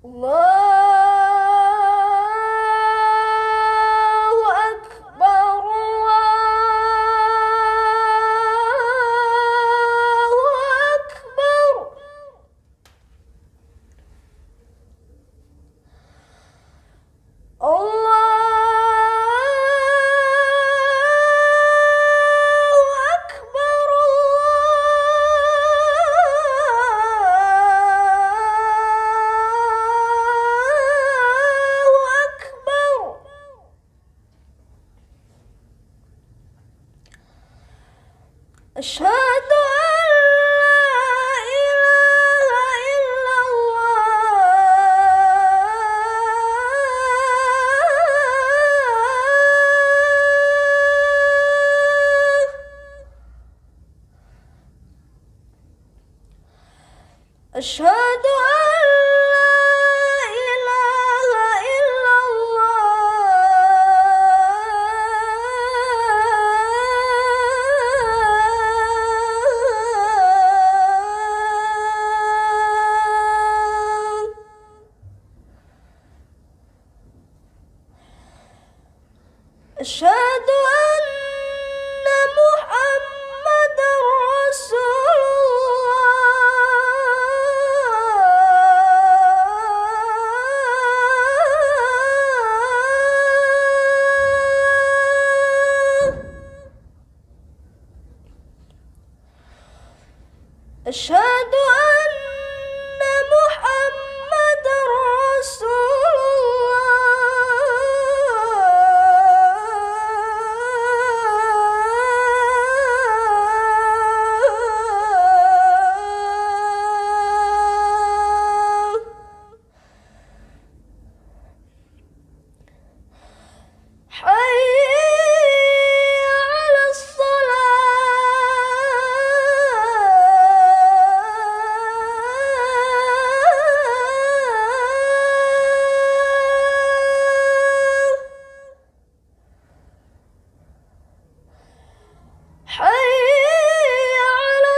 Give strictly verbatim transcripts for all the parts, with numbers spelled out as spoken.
الله أكبر الله أكبر. أشهد أن لا إله إلا الله. أشهد أن لا إله إلا الله. أشهد أن محمدًا رسول الله. أشهد أن محمدًا رسول الله. حي على الصلاة. حي على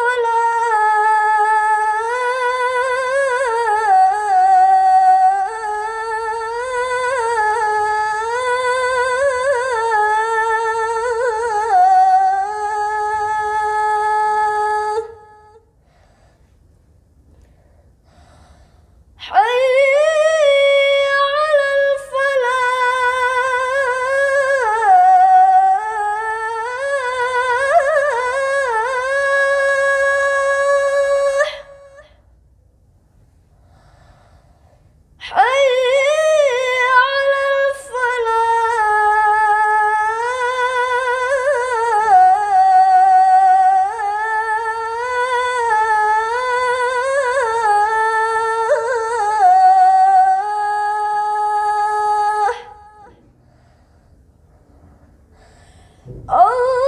الصلاة. حي على الفلاح. حي على الفلاح. الله